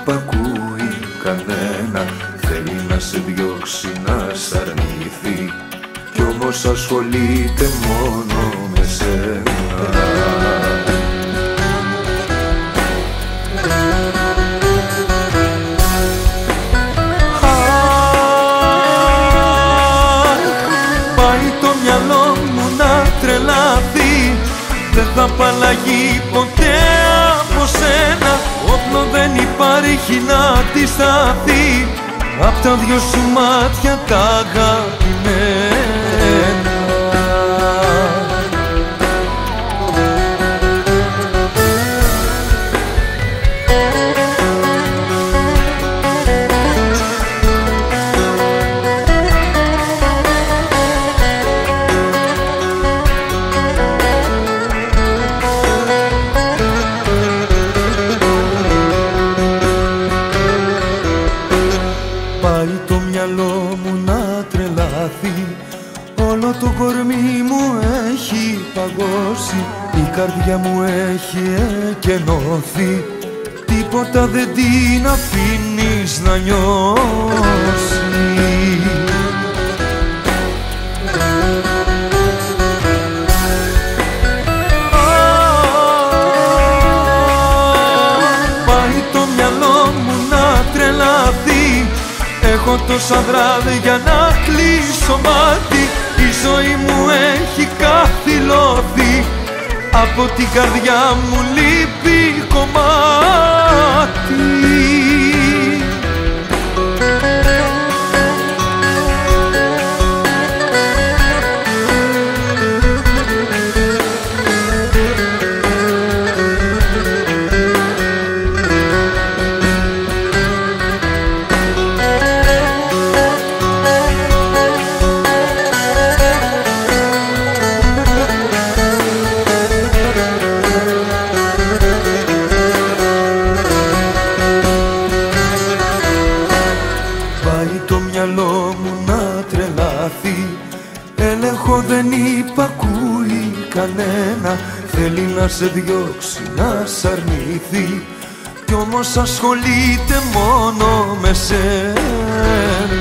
υπακούει κανένα. Θέλει να σε διώξει, να σ' αρνηθεί, κι όμως ασχολείται μόνο με σένα. Δεν θα απαλλαγεί ποτέ από σένα. Όπλο δεν υπάρχει να αντισταθεί απ' τα δυο σου μάτια τα αγαπημένα. Πάει το μυαλό μου να τρελαθεί, όλο το κορμί μου έχει παγώσει, η καρδιά μου έχει εκενωθεί, τίποτα δεν την αφήνεις να νιώσει. Πάει το μυαλό μου να τρελαθεί, έχω τόσα βράδια να κλείσω μάτι, η ζωή μου έχει καθυλωθεί, από την καρδιά μου λείπει κομμάτι. Το μυαλό μου να τρελαθεί, έλεγχο δεν υπακούει κανένα, θέλει να σε διώξει, να σ' αρνηθεί, κι όμως ασχολείται μόνο με σένα.